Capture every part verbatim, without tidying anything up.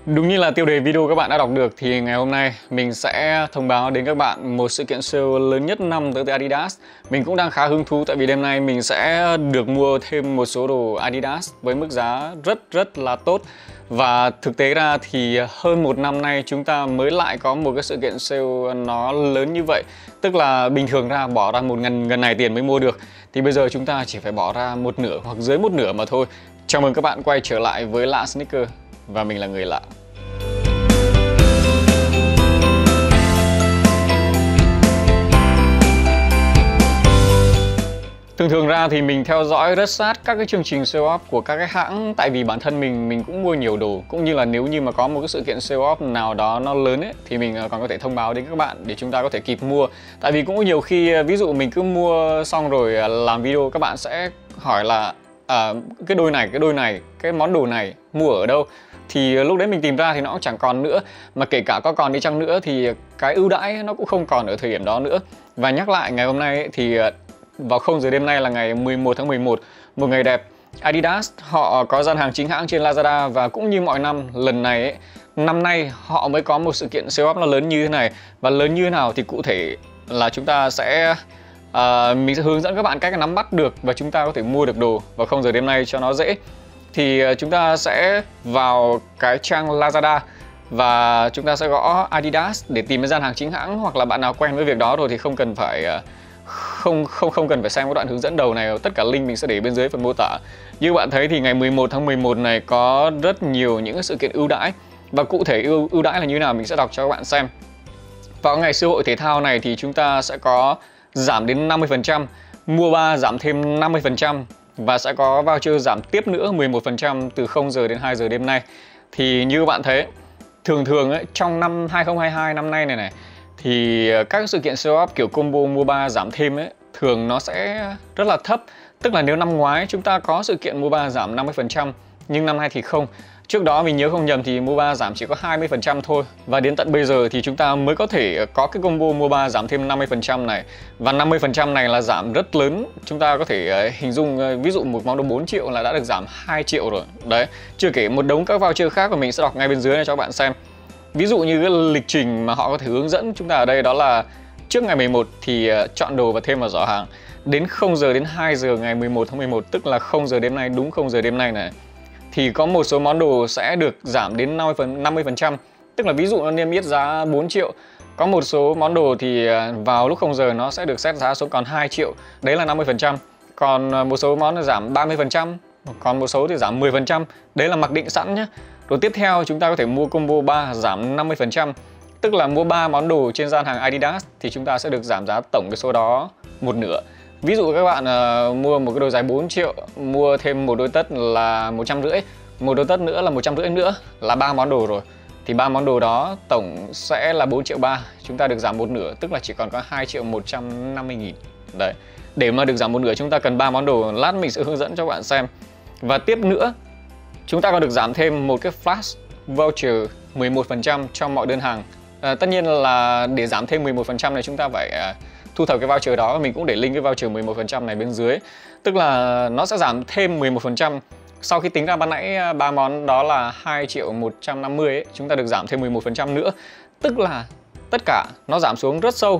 Đúng như là tiêu đề video các bạn đã đọc được thì ngày hôm nay mình sẽ thông báo đến các bạn một sự kiện sale lớn nhất năm tới từ Adidas. Mình cũng đang khá hứng thú tại vì đêm nay mình sẽ được mua thêm một số đồ Adidas với mức giá rất rất là tốt. Và thực tế ra thì hơn một năm nay chúng ta mới lại có một cái sự kiện sale nó lớn như vậy. Tức là bình thường ra bỏ ra một ngàn gần này tiền mới mua được, thì bây giờ chúng ta chỉ phải bỏ ra một nửa hoặc dưới một nửa mà thôi. Chào mừng các bạn quay trở lại với Lạ Sneaker và mình là người lạ. Thường thường ra thì mình theo dõi rất sát các cái chương trình sale off của các cái hãng, tại vì bản thân mình mình cũng mua nhiều đồ, cũng như là nếu như mà có một cái sự kiện sale off nào đó nó lớn ấy thì mình còn có thể thông báo đến các bạn để chúng ta có thể kịp mua. Tại vì cũng có nhiều khi ví dụ mình cứ mua xong rồi làm video các bạn sẽ hỏi là à, cái đôi này, cái đôi này, cái món đồ này mua ở đâu, thì lúc đấy mình tìm ra thì nó cũng chẳng còn nữa, mà kể cả có còn đi chăng nữa thì cái ưu đãi nó cũng không còn ở thời điểm đó nữa. Và nhắc lại ngày hôm nay ấy, thì vào không giờ đêm nay là ngày mười một tháng mười một, một ngày đẹp. Adidas họ có gian hàng chính hãng trên Lazada, và cũng như mọi năm, lần này ấy, năm nay họ mới có một sự kiện sale off nó lớn như thế này. Và lớn như thế nào thì cụ thể là chúng ta sẽ uh, mình sẽ hướng dẫn các bạn cách nắm bắt được và chúng ta có thể mua được đồ vào không giờ đêm nay cho nó dễ. Thì uh, chúng ta sẽ vào cái trang Lazada và chúng ta sẽ gõ Adidas để tìm cái gian hàng chính hãng, hoặc là bạn nào quen với việc đó rồi thì không cần phải uh, Không, không không cần phải xem cái đoạn hướng dẫn đầu này. Tất cả link mình sẽ để bên dưới phần mô tả. Như bạn thấy thì ngày mười một tháng mười một này có rất nhiều những sự kiện ưu đãi. Và cụ thể ưu, ưu đãi là như thế nào mình sẽ đọc cho các bạn xem. Vào ngày siêu hội thể thao này thì chúng ta sẽ có giảm đến năm mươi phần trăm, mua ba giảm thêm năm mươi phần trăm, và sẽ có voucher giảm tiếp nữa mười một phần trăm từ không giờ đến hai giờ đêm nay. Thì như bạn thấy, thường thường ấy, trong năm hai không hai hai năm nay này này thì các sự kiện sale off kiểu combo mua ba giảm thêm ấy thường nó sẽ rất là thấp. Tức là nếu năm ngoái chúng ta có sự kiện mua ba giảm năm mươi phần trăm, nhưng năm nay thì không. Trước đó mình nhớ không nhầm thì mua ba giảm chỉ có hai mươi phần trăm thôi. Và đến tận bây giờ thì chúng ta mới có thể có cái combo mua ba giảm thêm năm mươi phần trăm này. Và năm mươi phần trăm này là giảm rất lớn. Chúng ta có thể hình dung ví dụ một món đồ bốn triệu là đã được giảm hai triệu rồi. Đấy, chưa kể một đống các voucher khác mà mình sẽ đọc ngay bên dưới này cho các bạn xem. Ví dụ như cái lịch trình mà họ có thể hướng dẫn chúng ta ở đây đó là trước ngày mười một thì chọn đồ và thêm vào giỏ hàng. Đến không giờ đến hai giờ ngày mười một tháng mười một, tức là không giờ đêm nay, đúng không giờ đêm nay này, thì có một số món đồ sẽ được giảm đến năm mươi phần trăm. Tức là ví dụ nó niêm yết giá bốn triệu, có một số món đồ thì vào lúc không giờ nó sẽ được xét giá xuống còn hai triệu, đấy là năm mươi phần trăm. Còn một số món giảm ba mươi phần trăm, còn một số thì giảm mười phần trăm, đấy là mặc định sẵn nhé. Rồi tiếp theo chúng ta có thể mua combo ba giảm năm mươi phần trăm. Tức là mua ba món đồ trên gian hàng Adidas thì chúng ta sẽ được giảm giá tổng cái số đó một nửa. Ví dụ các bạn uh, mua một cái đôi giày bốn triệu, mua thêm một đôi tất là một trăm rưỡi, một đôi tất nữa là một trăm rưỡi nữa, là ba món đồ rồi. Thì ba món đồ đó tổng sẽ là bốn triệu ba, chúng ta được giảm một nửa, tức là chỉ còn có hai triệu một trăm năm mươi nghìn. Đấy, để mà được giảm một nửa chúng ta cần ba món đồ, lát mình sẽ hướng dẫn cho các bạn xem. Và tiếp nữa, chúng ta còn được giảm thêm một cái flash voucher mười một phần trăm cho mọi đơn hàng. À, tất nhiên là để giảm thêm mười một phần trăm này chúng ta phải à, thu thập cái voucher đó. Mình cũng để link cái voucher mười một phần trăm này bên dưới. Tức là nó sẽ giảm thêm mười một phần trăm. Sau khi tính ra ban nãy ba món đó là hai triệu một trăm năm mươi ấy, chúng ta được giảm thêm mười một phần trăm nữa. Tức là tất cả nó giảm xuống rất sâu.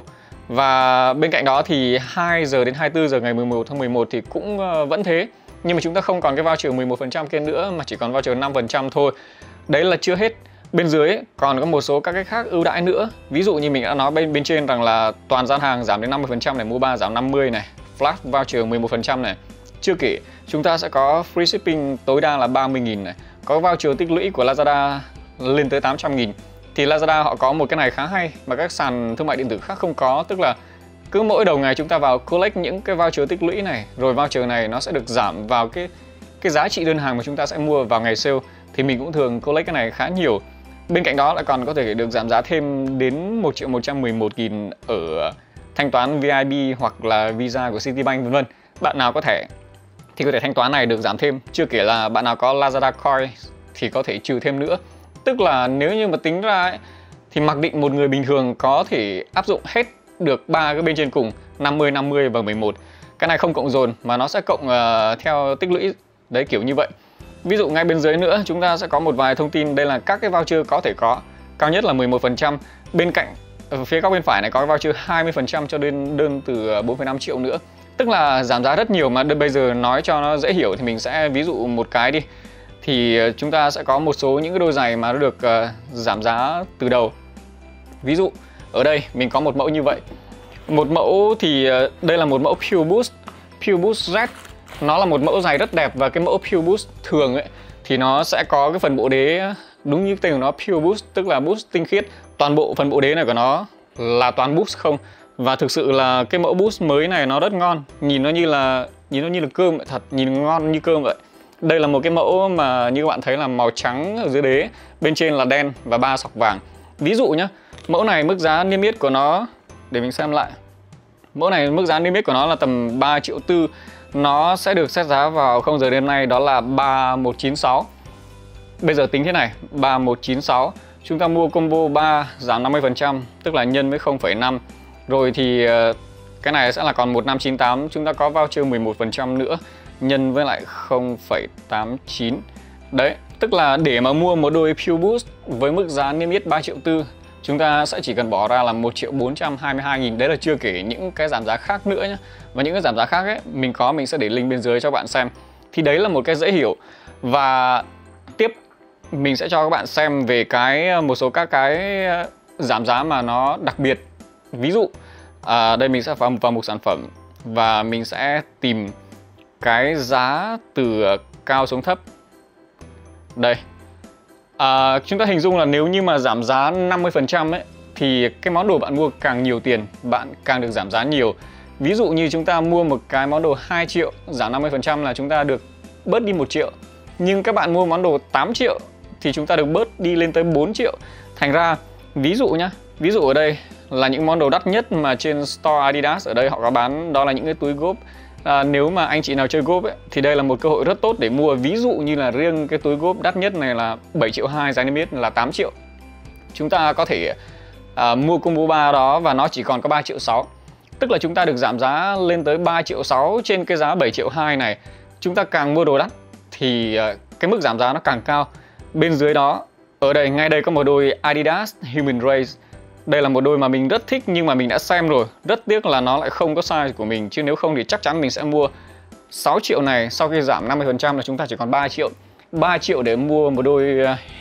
Và bên cạnh đó thì hai giờ đến hai mươi tư giờ ngày mười một tháng mười một thì cũng vẫn thế. Nhưng mà chúng ta không còn cái voucher mười một phần trăm kia nữa mà chỉ còn voucher năm phần trăm thôi. Đấy là chưa hết. Bên dưới còn có một số các cái khác ưu đãi nữa. Ví dụ như mình đã nói bên bên trên rằng là toàn gian hàng giảm đến năm mươi phần trăm này, mua ba giảm năm mươi này, flash voucher mười một phần trăm này. Chưa kể chúng ta sẽ có free shipping tối đa là ba mươi nghìn này, có voucher tích lũy của Lazada lên tới tám trăm nghìn. Thì Lazada họ có một cái này khá hay mà các sàn thương mại điện tử khác không có, tức là cứ mỗi đầu ngày chúng ta vào collect những cái voucher tích lũy này, rồi voucher này nó sẽ được giảm vào cái cái giá trị đơn hàng mà chúng ta sẽ mua vào ngày sale. Thì mình cũng thường collect cái này khá nhiều. Bên cạnh đó lại còn có thể được giảm giá thêm đến một triệu một trăm mười một nghìn ở thanh toán vê i bê hoặc là Visa của Citibank vân vân. Bạn nào có thẻ thì có thể thanh toán này được giảm thêm. Chưa kể là bạn nào có Lazada Coins thì có thể trừ thêm nữa. Tức là nếu như mà tính ra ấy, thì mặc định một người bình thường có thể áp dụng hết được ba cái bên trên cùng, năm mươi, năm mươi và mười một. Cái này không cộng dồn mà nó sẽ cộng uh, theo tích lũy. Đấy, kiểu như vậy. Ví dụ ngay bên dưới nữa chúng ta sẽ có một vài thông tin. Đây là các cái voucher có thể có. Cao nhất là mười một phần trăm. Bên cạnh ở phía góc bên phải này có cái voucher hai mươi phần trăm cho đến đơn từ bốn phẩy năm triệu nữa. Tức là giảm giá rất nhiều, mà bây giờ nói cho nó dễ hiểu thì mình sẽ ví dụ một cái đi. Thì chúng ta sẽ có một số những cái đôi giày mà nó được uh, giảm giá từ đầu. Ví dụ ở đây mình có một mẫu như vậy. Một mẫu thì uh, đây là một mẫu Pure Boost, Pure Boost Z. Nó là một mẫu giày rất đẹp, và cái mẫu Pure Boost thường ấy thì nó sẽ có cái phần bộ đế đúng như tên của nó, Pure Boost, tức là boost tinh khiết. Toàn bộ phần bộ đế này của nó là toàn boost không. Và thực sự là cái mẫu boost mới này nó rất ngon, nhìn nó như là nhìn nó như là cơm vậy, thật nhìn ngon như cơm vậy. Đây là một cái mẫu mà như các bạn thấy là màu trắng ở dưới đế, bên trên là đen và ba sọc vàng. Ví dụ nhá, mẫu này mức giá niêm yết của nó, để mình xem lại. Mẫu này mức giá niêm yết của nó là tầm ba triệu tư. Nó sẽ được xét giá vào không giờ đêm nay đó là ba một chín sáu. Bây giờ tính thế này, ba một chín sáu. Chúng ta mua combo ba giảm năm mươi phần trăm, tức là nhân với không phẩy năm. Rồi thì cái này sẽ là còn một năm chín tám. Chúng ta có voucher mười một phần trăm nữa, nhân với lại không phẩy tám chín. Đấy, tức là để mà mua một đôi Pure Boost với mức giá niêm yết ba triệu tư, chúng ta sẽ chỉ cần bỏ ra là một triệu bốn trăm hai mươi hai nghìn. Đấy là chưa kể những cái giảm giá khác nữa nhé. Và những cái giảm giá khác ấy, mình có mình sẽ để link bên dưới cho bạn xem. Thì đấy là một cái dễ hiểu. Và tiếp mình sẽ cho các bạn xem về cái một số các cái giảm giá mà nó đặc biệt. Ví dụ à, đây mình sẽ vào, vào mục sản phẩm và mình sẽ tìm cái giá từ cao xuống thấp. Đây à, chúng ta hình dung là nếu như mà giảm giá năm mươi phần trăm ấy, thì cái món đồ bạn mua càng nhiều tiền, bạn càng được giảm giá nhiều. Ví dụ như chúng ta mua một cái món đồ hai triệu, giảm năm mươi phần trăm là chúng ta được bớt đi một triệu. Nhưng các bạn mua món đồ tám triệu thì chúng ta được bớt đi lên tới bốn triệu. Thành ra ví dụ nhá, ví dụ ở đây là những món đồ đắt nhất mà trên store Adidas ở đây họ có bán, đó là những cái túi golf. À, nếu mà anh chị nào chơi golf ấy, thì đây là một cơ hội rất tốt để mua. Ví dụ như là riêng cái túi golf đắt nhất này là bảy triệu hai, giá niêm yết là tám triệu. Chúng ta có thể à, mua combo ba đó và nó chỉ còn có ba triệu sáu. Tức là chúng ta được giảm giá lên tới ba triệu sáu trên cái giá bảy triệu hai này. Chúng ta càng mua đồ đắt thì à, cái mức giảm giá nó càng cao. Bên dưới đó, ở đây ngay đây có một đôi Adidas Human Race. Đây là một đôi mà mình rất thích nhưng mà mình đã xem rồi. Rất tiếc là nó lại không có size của mình, chứ nếu không thì chắc chắn mình sẽ mua. Sáu triệu này sau khi giảm năm mươi phần trăm là chúng ta chỉ còn ba triệu. ba triệu để mua một đôi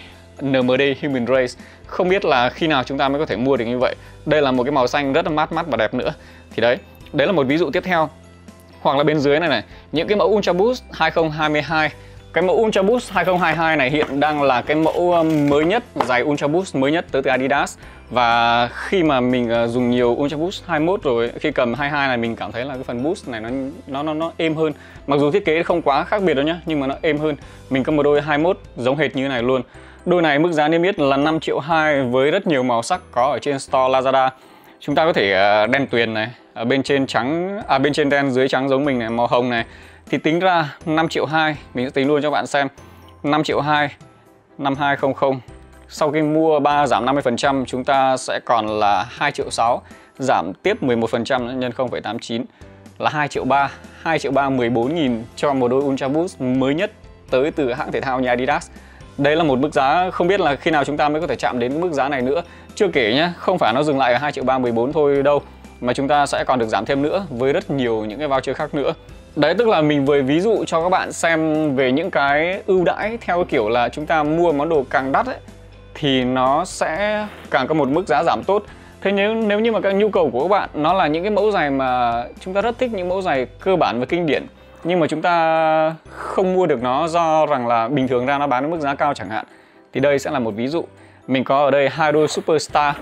en em đê Human Race. Không biết là khi nào chúng ta mới có thể mua được như vậy. Đây là một cái màu xanh rất là mát mắt và đẹp nữa. Thì đấy, đấy là một ví dụ tiếp theo. Hoặc là bên dưới này này, những cái mẫu Ultra Boost hai không hai hai. Cái mẫu Ultra Boost hai không hai hai này hiện đang là cái mẫu mới nhất, giày Ultra Boost mới nhất tới từ Adidas. Và khi mà mình dùng nhiều Ultra Boost hai mốt rồi, khi cầm hai mươi hai này mình cảm thấy là cái phần boost này nó nó nó, nó êm hơn. Mặc dù thiết kế không quá khác biệt đâu nhá, nhưng mà nó êm hơn. Mình có một đôi hai mốt giống hệt như này luôn. Đôi này mức giá niêm yết là năm triệu hai với rất nhiều màu sắc có ở trên store Lazada. Chúng ta có thể đen tuyền này, ở bên trên trắng, à bên trên đen dưới trắng giống mình này, màu hồng này. Thì tính ra năm triệu hai, mình sẽ tính luôn cho bạn xem. năm triệu hai, năm hai không không. Sau khi mua ba giảm năm mươi phần trăm chúng ta sẽ còn là hai triệu sáu, giảm tiếp mười một phần trăm nhân không phẩy tám chín là hai triệu ba. hai triệu ba mười bốn nghìn cho một đôi Ultra Boost mới nhất tới từ hãng thể thao nhà Adidas. Đây là một mức giá không biết là khi nào chúng ta mới có thể chạm đến mức giá này nữa. Chưa kể nhá, không phải nó dừng lại ở hai triệu ba mười bốn thôi đâu, mà chúng ta sẽ còn được giảm thêm nữa với rất nhiều những cái voucher khác nữa. Đấy, tức là mình vừa ví dụ cho các bạn xem về những cái ưu đãi theo cái kiểu là chúng ta mua món đồ càng đắt ấy, thì nó sẽ càng có một mức giá giảm tốt. Thế nếu nếu như mà các nhu cầu của các bạn nó là những cái mẫu giày mà chúng ta rất thích, những mẫu giày cơ bản và kinh điển, nhưng mà chúng ta không mua được nó do rằng là bình thường ra nó bán với mức giá cao chẳng hạn, thì đây sẽ là một ví dụ. Mình có ở đây hai đôi Superstar,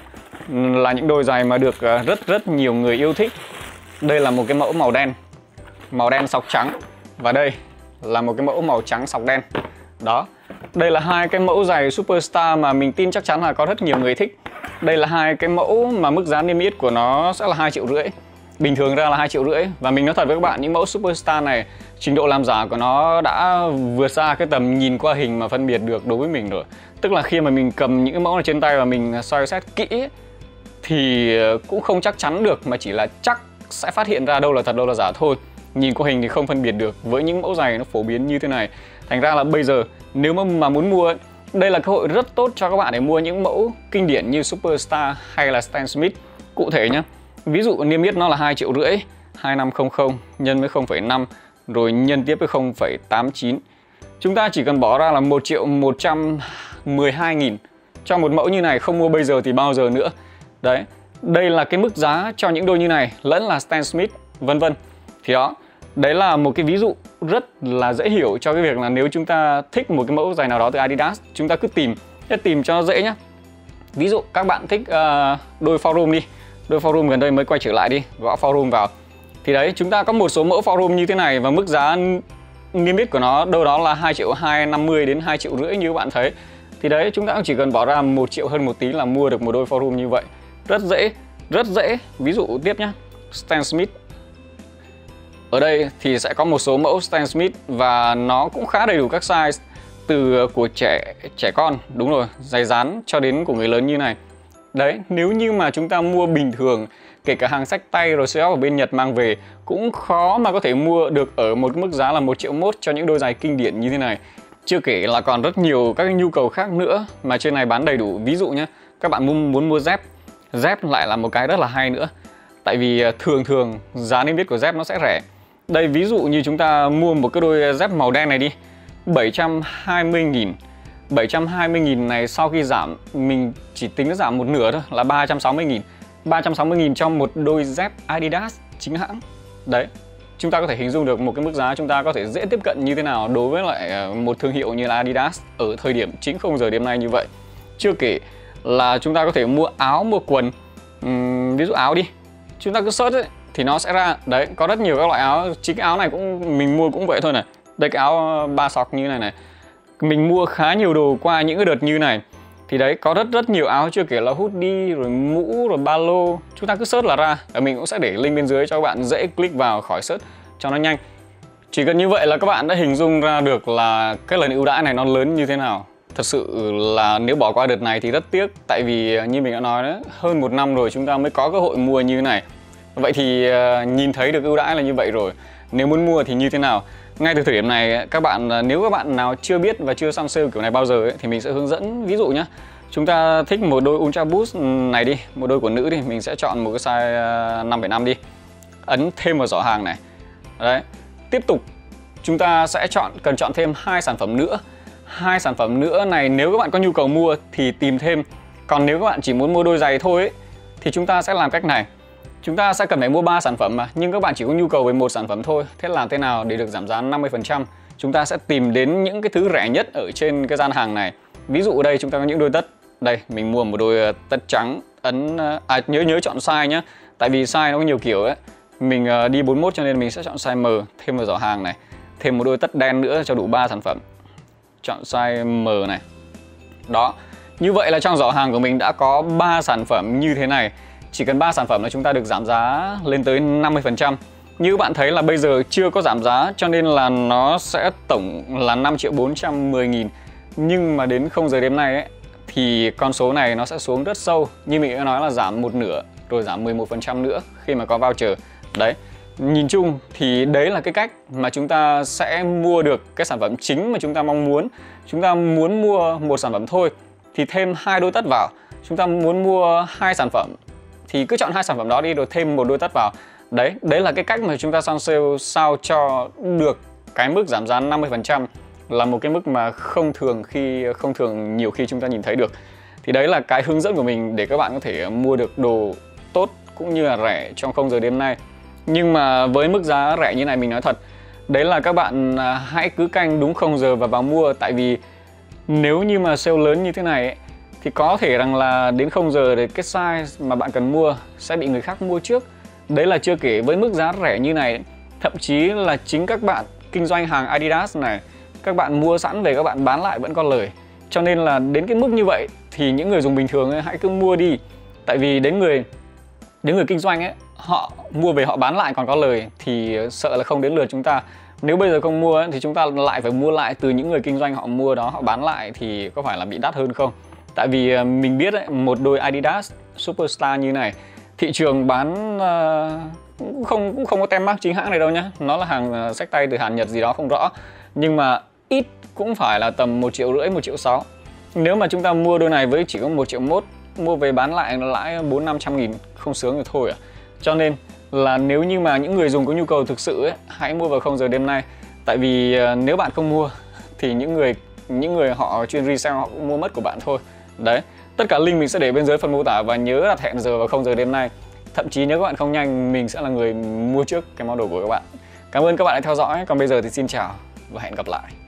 là những đôi giày mà được rất rất nhiều người yêu thích. Đây là một cái mẫu màu đen, màu đen sọc trắng, và đây là một cái mẫu màu trắng sọc đen. Đó, đây là hai cái mẫu giày Superstar mà mình tin chắc chắn là có rất nhiều người thích. Đây là hai cái mẫu mà mức giá niêm yết của nó sẽ là hai triệu rưỡi. Bình thường ra là hai triệu rưỡi. Và mình nói thật với các bạn, những mẫu Superstar này, trình độ làm giả của nó đã vượt xa cái tầm nhìn qua hình mà phân biệt được đối với mình rồi. Tức là khi mà mình cầm những cái mẫu này trên tay và mình soi xét kỹ thì cũng không chắc chắn được, mà chỉ là chắc sẽ phát hiện ra đâu là thật đâu là giả thôi. Nhìn qua hình thì không phân biệt được với những mẫu giày nó phổ biến như thế này. Thành ra là bây giờ nếu mà, mà muốn mua, đây là cơ hội rất tốt cho các bạn để mua những mẫu kinh điển như Superstar hay là Stan Smith. Cụ thể nhé, ví dụ niêm yết nó là hai triệu rưỡi, hai năm không không nhân với không phẩy năm rồi nhân tiếp với không phẩy tám chín. Chúng ta chỉ cần bỏ ra là một triệu một trăm mười hai nghìn cho một mẫu như này, không mua bây giờ thì bao giờ nữa. Đấy, đây là cái mức giá cho những đôi như này, lẫn là Stan Smith vân vân. Thì đó, đấy là một cái ví dụ rất là dễ hiểu cho cái việc là nếu chúng ta thích một cái mẫu giày nào đó từ Adidas, chúng ta cứ tìm, cứ tìm cho nó dễ nhá. Ví dụ các bạn thích uh, đôi Forum đi, đôi Forum gần đây mới quay trở lại đi, gõ Forum vào. Thì đấy, chúng ta có một số mẫu Forum như thế này và mức giá niêm yết của nó đâu đó là hai triệu hai trăm năm mươi đến hai triệu rưỡi như các bạn thấy. Thì đấy, chúng ta cũng chỉ cần bỏ ra một triệu hơn một tí là mua được một đôi Forum như vậy. Rất dễ, rất dễ. Ví dụ tiếp nhá, Stan Smith. Ở đây thì sẽ có một số mẫu Stan Smith và nó cũng khá đầy đủ các size, từ của trẻ trẻ con, đúng rồi, giày dán cho đến của người lớn như này. Đấy, nếu như mà chúng ta mua bình thường, kể cả hàng xách tay rồi sale ở bên Nhật mang về, cũng khó mà có thể mua được ở một mức giá là một triệu mốt cho những đôi giày kinh điển như thế này. Chưa kể là còn rất nhiều các nhu cầu khác nữa mà trên này bán đầy đủ. Ví dụ nhé, các bạn muốn, muốn mua dép, dép lại là một cái rất là hay nữa. Tại vì thường thường giá niêm yết của dép nó sẽ rẻ. Đây, ví dụ như chúng ta mua một cái đôi dép màu đen này đi, bảy trăm hai mươi nghìn. bảy trăm hai mươi nghìn này sau khi giảm, mình chỉ tính nó giảm một nửa thôi, là ba trăm sáu mươi nghìn. ba trăm sáu mươi nghìn cho một đôi dép Adidas chính hãng. Đấy, chúng ta có thể hình dung được một cái mức giá chúng ta có thể dễ tiếp cận như thế nào đối với lại một thương hiệu như là Adidas ở thời điểm chính không giờ đêm nay như vậy. Chưa kể là chúng ta có thể mua áo, mua quần. uhm, Ví dụ áo đi, chúng ta cứ search ấy, thì nó sẽ ra. Đấy, có rất nhiều các loại áo. Chính cái áo này cũng mình mua cũng vậy thôi này. Đây, cái áo ba sọc như này này, mình mua khá nhiều đồ qua những cái đợt như này. Thì đấy, có rất rất nhiều áo, chưa kể là hoodie, rồi mũ, rồi ba lô. Chúng ta cứ search là ra. Và mình cũng sẽ để link bên dưới cho các bạn dễ click vào khỏi search cho nó nhanh. Chỉ cần như vậy là các bạn đã hình dung ra được là cái lần ưu đãi này nó lớn như thế nào. Thật sự là nếu bỏ qua đợt này thì rất tiếc. Tại vì như mình đã nói đó, hơn một năm rồi chúng ta mới có cơ hội mua như thế này. Vậy thì nhìn thấy được ưu đãi là như vậy rồi. Nếu muốn mua thì như thế nào? Ngay từ thời điểm này, các bạn nếu các bạn nào chưa biết và chưa săn sale kiểu này bao giờ ấy, thì mình sẽ hướng dẫn. Ví dụ nhé, chúng ta thích một đôi Ultra Boost này đi, một đôi của nữ đi, mình sẽ chọn một cái size năm phẩy năm đi, ấn thêm vào giỏ hàng này. Đấy, tiếp tục chúng ta sẽ chọn cần chọn thêm hai sản phẩm nữa. Hai sản phẩm nữa này nếu các bạn có nhu cầu mua thì tìm thêm. Còn nếu các bạn chỉ muốn mua đôi giày thôi ấy, thì chúng ta sẽ làm cách này. Chúng ta sẽ cần phải mua ba sản phẩm mà, nhưng các bạn chỉ có nhu cầu về một sản phẩm thôi. Thế làm thế nào để được giảm giá năm mươi phần trăm? Chúng ta sẽ tìm đến những cái thứ rẻ nhất ở trên cái gian hàng này. Ví dụ ở đây chúng ta có những đôi tất. Đây, mình mua một đôi tất trắng, ấn à, nhớ nhớ chọn size nhé. Tại vì size nó có nhiều kiểu ấy. Mình đi bốn mươi mốt cho nên mình sẽ chọn size M, thêm vào giỏ hàng này. Thêm một đôi tất đen nữa cho đủ ba sản phẩm. Chọn size M này. Đó. Như vậy là trong giỏ hàng của mình đã có ba sản phẩm như thế này. Chỉ cần ba sản phẩm là chúng ta được giảm giá lên tới năm mươi phần trăm. Như các bạn thấy là bây giờ chưa có giảm giá cho nên là nó sẽ tổng là năm triệu bốn trăm mười nghìn. Nhưng mà đến không giờ đêm nay ấy, thì con số này nó sẽ xuống rất sâu. Như mình đã nói là giảm một nửa, rồi giảm mười một phần trăm nữa khi mà có voucher. Đấy, nhìn chung thì đấy là cái cách mà chúng ta sẽ mua được cái sản phẩm chính mà chúng ta mong muốn. Chúng ta muốn mua một sản phẩm thôi thì thêm hai đôi tất vào. Chúng ta muốn mua hai sản phẩm thì cứ chọn hai sản phẩm đó đi rồi thêm một đôi tất vào. Đấy, đấy là cái cách mà chúng ta săn sale sao cho được cái mức giảm giá năm mươi phần trăm, là một cái mức mà không thường khi không thường nhiều khi chúng ta nhìn thấy được. Thì đấy là cái hướng dẫn của mình để các bạn có thể mua được đồ tốt cũng như là rẻ trong không giờ đêm nay. Nhưng mà với mức giá rẻ như này mình nói thật, đấy là các bạn hãy cứ canh đúng không giờ và vào mua. Tại vì nếu như mà sale lớn như thế này ấy, thì có thể rằng là đến không giờ thì cái size mà bạn cần mua sẽ bị người khác mua trước. Đấy là chưa kể với mức giá rẻ như này, thậm chí là chính các bạn kinh doanh hàng Adidas này, các bạn mua sẵn về các bạn bán lại vẫn có lời. Cho nên là đến cái mức như vậy thì những người dùng bình thường ấy, hãy cứ mua đi. Tại vì đến người đến người kinh doanh ấy, họ mua về họ bán lại còn có lời thì sợ là không đến lượt chúng ta. Nếu bây giờ không mua ấy, thì chúng ta lại phải mua lại từ những người kinh doanh họ mua đó, họ bán lại thì có phải là bị đắt hơn không? Tại vì mình biết ấy, một đôi Adidas Superstar như này thị trường bán uh, cũng không cũng không có tem mác chính hãng này đâu nhá. Nó là hàng uh, xách tay từ Hàn Nhật gì đó không rõ. Nhưng mà ít cũng phải là tầm một triệu rưỡi, một triệu sáu. Nếu mà chúng ta mua đôi này với chỉ có một triệu mốt, mua về bán lại nó lãi bốn năm trăm nghìn, không sướng thì thôi à. Cho nên là nếu như mà những người dùng có nhu cầu thực sự ấy, hãy mua vào không giờ đêm nay. Tại vì nếu bạn không mua thì những người những người họ chuyên resell họ cũng mua mất của bạn thôi. Đấy, tất cả link mình sẽ để bên dưới phần mô tả, và nhớ đặt hẹn giờ vào không giờ đêm nay. Thậm chí nếu các bạn không nhanh, mình sẽ là người mua trước cái món đồ của các bạn. Cảm ơn các bạn đã theo dõi, còn bây giờ thì xin chào và hẹn gặp lại.